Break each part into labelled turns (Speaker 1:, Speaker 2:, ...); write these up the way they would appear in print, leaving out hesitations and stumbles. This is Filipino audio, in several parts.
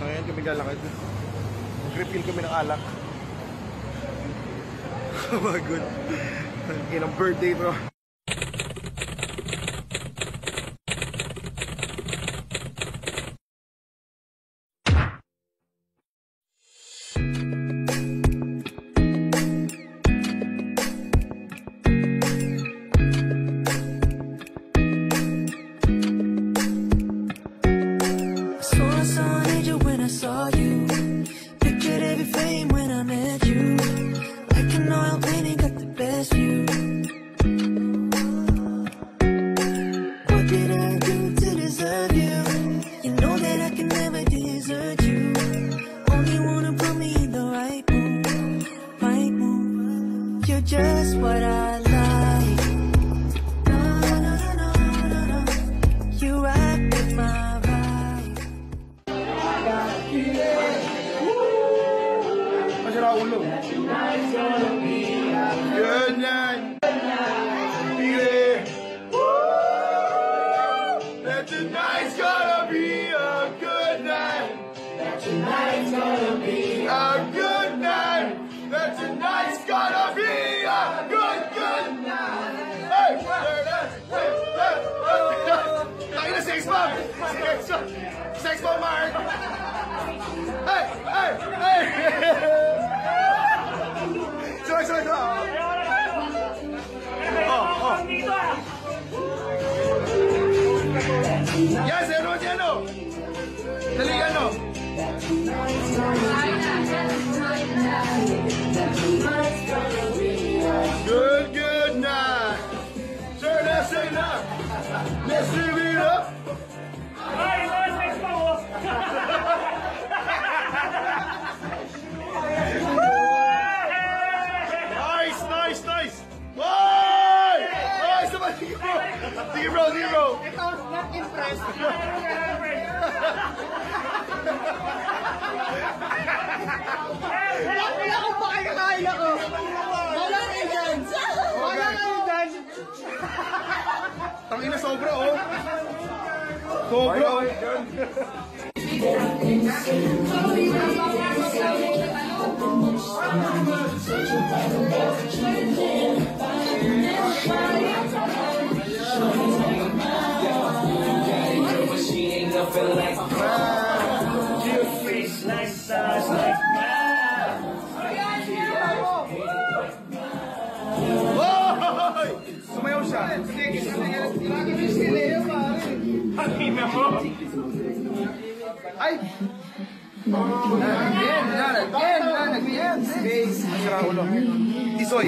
Speaker 1: Ngayon kami lalakad. Mag-refill kami ng alak. Oh my God. Inang birthday bro.
Speaker 2: Just what I like. No, no, no, no, no, no. You rock with my vibe.
Speaker 1: Masira ulo. Good night. That tonight's gonna be a good night. That tonight's gonna be a good night. That tonight's gonna be a good night. Hey, tayo na sex bomb. Sex bomb, Mark. Hey, hey, hey. Sorry. Oh. Yes, ano. Dali, ano. Good night. Turn that thing up. Let's live it up. Nice. Why? Nice naman. Sige bro.
Speaker 3: Ito, not impressed. Wala akong pakikakain ako. Wala kayo dyan.
Speaker 1: Tangina sobra oh. Sobra oh. Sumayaw siya. Ay! Again. Masira ulo. Tisoy.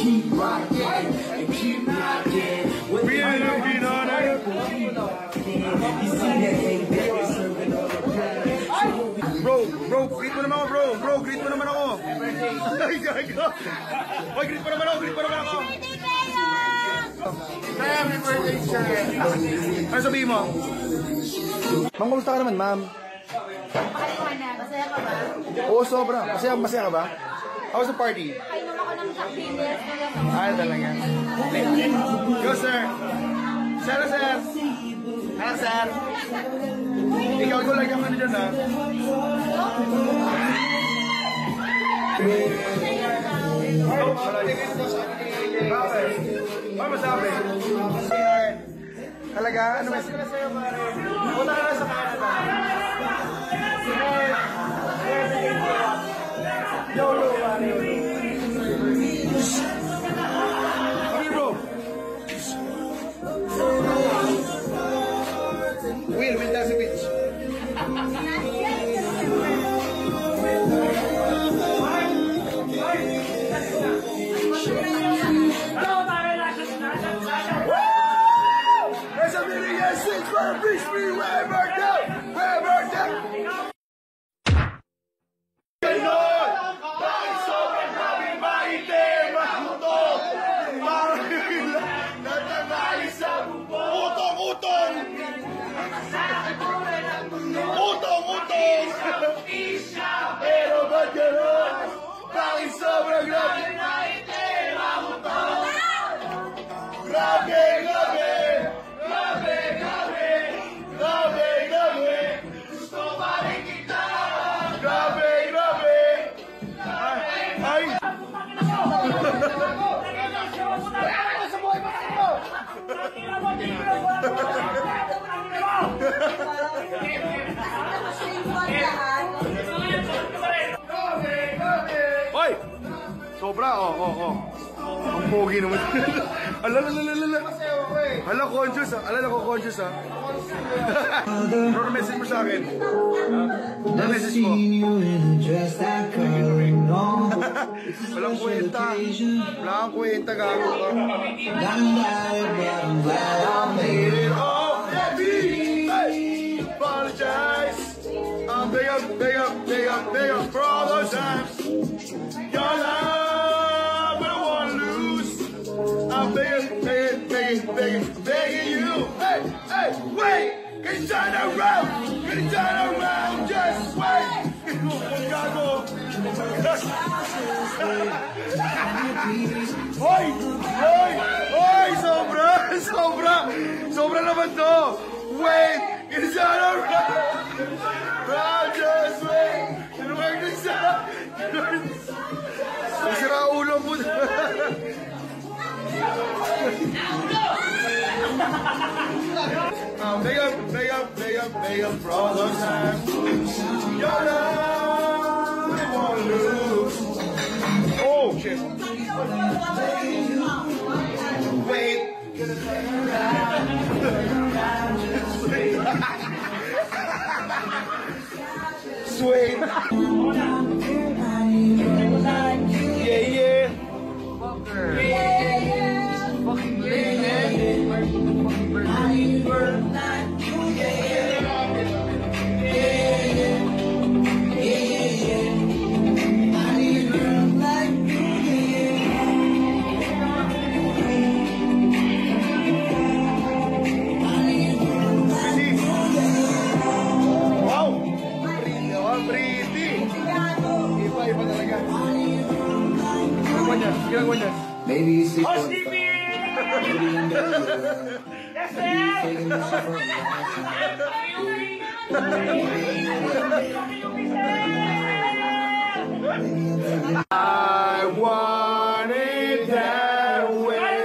Speaker 1: Bro, greet mo naman ako, bro. Greet mo naman ako. Ay, gago. Oy, greet mo naman ako. Happy birthday, sir. Ano sabihin mo? Ma'am, kumusta ka naman, ma'am?
Speaker 4: Masaya ka ba?
Speaker 1: Oo, sobra. Masaya ka ba? How was the party?
Speaker 4: Kainom ako ng Jack Daniels.
Speaker 1: Talaga. Go, sir. Sir. Sir. Ikaw lang yung ano dyan, ha? Ano masabi? Talaga? Ano masabi? Punta ka na sa Canada. YOLO, pare. Kami, bro. Will Dasovich. There's a million six for a fish free wherever down. Pero ba't gano'n? Bakit sobrang grabe? Grabe! Gusto pa rin kita! Hoy! Sobra, Ang pogi naman. Ala. Hala, conscious ah. Alala ko, conscious ah. Pero message mo sa akin. Ano message mo? Walang kwenta. Wala kang kwenta, gago ka. Oh, baby! Hey! Apologize! Big up for all those times. Your love, I don't wanna lose. I'm begging you. Hey, wait! Can you turn around? Just wait! Gago! Hoy! Sobra naman to! Wait! Can you turn around? Just wait! Masira ulo mo. Big up for all those times. Your love, I wanna lose. Oh, shit. Wait. Sweet. Yeah.
Speaker 5: Maybe you sleep on
Speaker 1: I want it that way.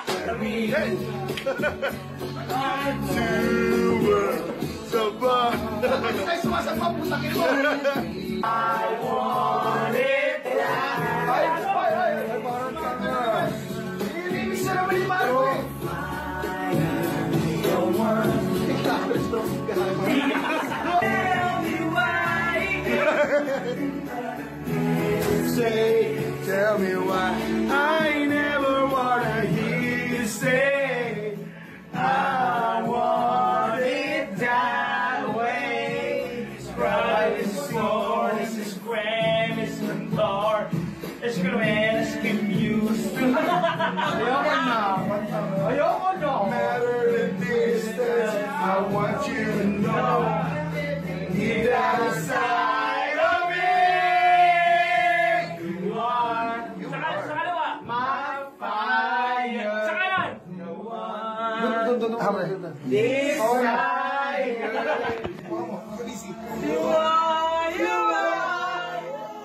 Speaker 1: I want it that Tell me why I never wanna hear you say I want it that way. It's bright, it's slow, this is grand, it's the floor. It's gonna man, it's confused. Ayoko na. Matter the distance, I want you to know. Deep down inside of me, you are my fire. No one desire. You are.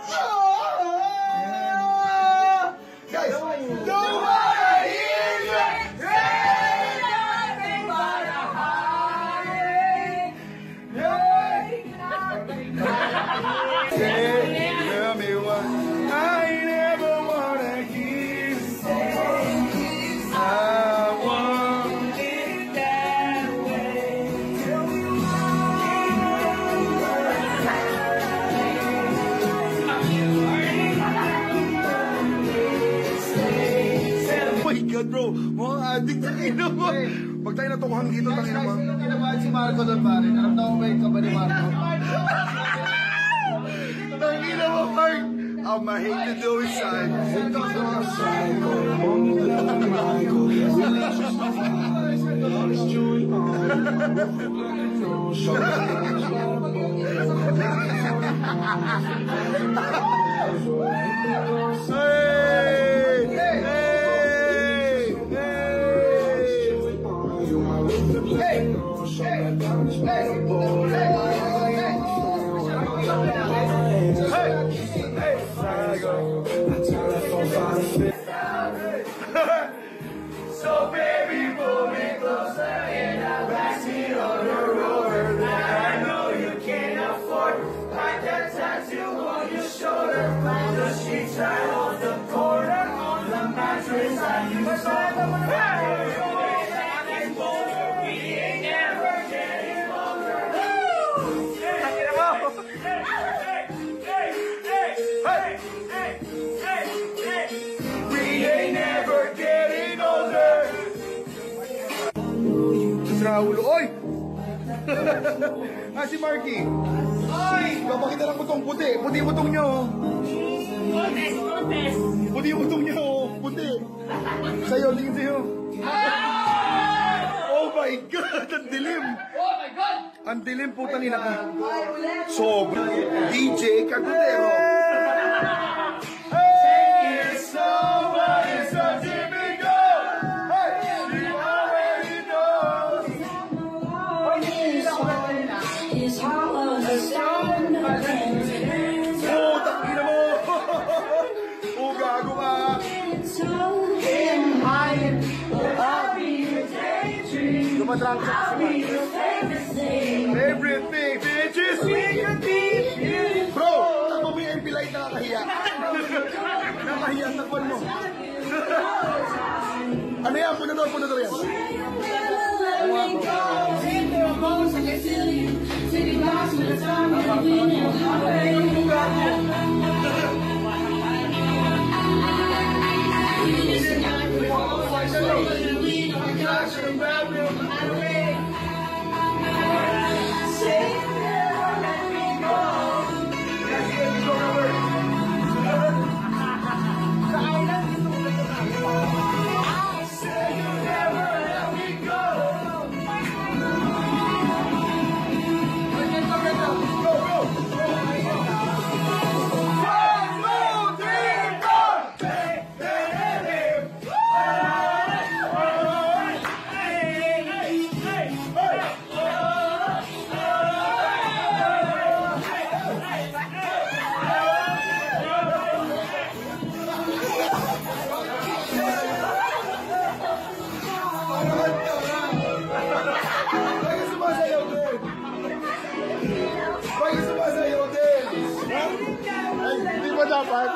Speaker 1: Guys, don't wanna hear you say nothing but a heartache. Tell me what I never wanna hear you say. I want it that way. Oh my God, bro. Mukhang addict na kayo naman. Pag tayo natukuhan dito, tayo naman.
Speaker 5: Yung kinabahan si Marco doon, pare. Naramdaman ko yung kaba ni Marco.
Speaker 1: Tangina mo, Mark. I'ma hate to do it, son. So baby, pull me closer in the backseat of the Rover. We ain't never getting older.
Speaker 5: Raul, oy! Si Marky. Ay! Kapakita lang butong puti. Puti yung butong nyo. Puti yung butong nyo. Puti. Sa'yo, tingin sa'yo. Oh my God! Ang dilim!
Speaker 3: Oh my God!
Speaker 5: Ang dilim po kanina ka. Sobra. DJ Cagudero.
Speaker 1: Hey, somebody so typical. Hey, you already know.
Speaker 5: Oh, takina mo! Oh, gago ka! Dumadrang sa everything, bitches! Bro, ako mo yung MP Light nakakahiya. Nakahiya ang takpan mo. Ano yan? Punador yan. Hindi ba dapat?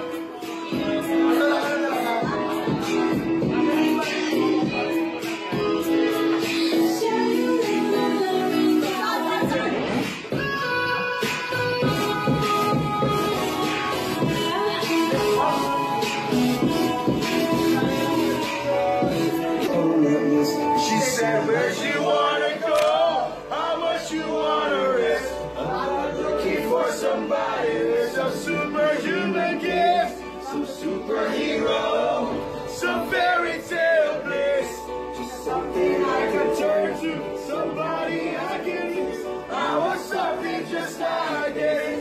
Speaker 1: She said, where she wanna go? How much you wanna risk? I'm looking for somebody with some superhuman gifts, some superhero, some fairy tale bliss, just something I can turn to, somebody I can use. I want something just like this.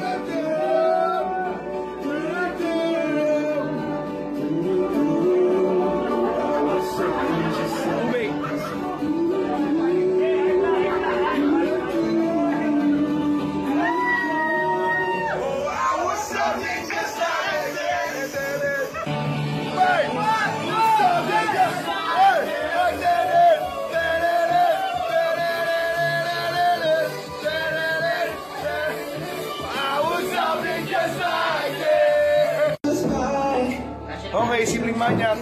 Speaker 5: Okay, simpleng manyak.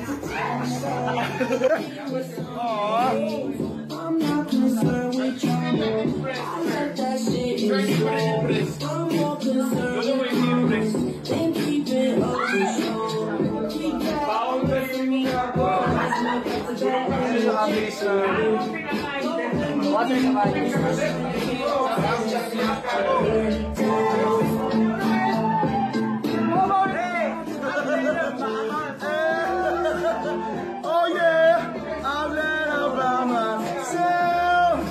Speaker 5: Aww. Oh yeah, I'm glad about myself.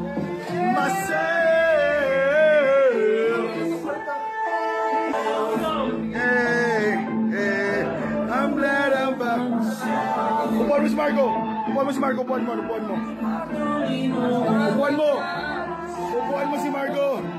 Speaker 5: Hey, I'm glad about myself. Upuan mo si Marco. Upuan mo si Marco. Upuan mo. Upuan mo si Marco.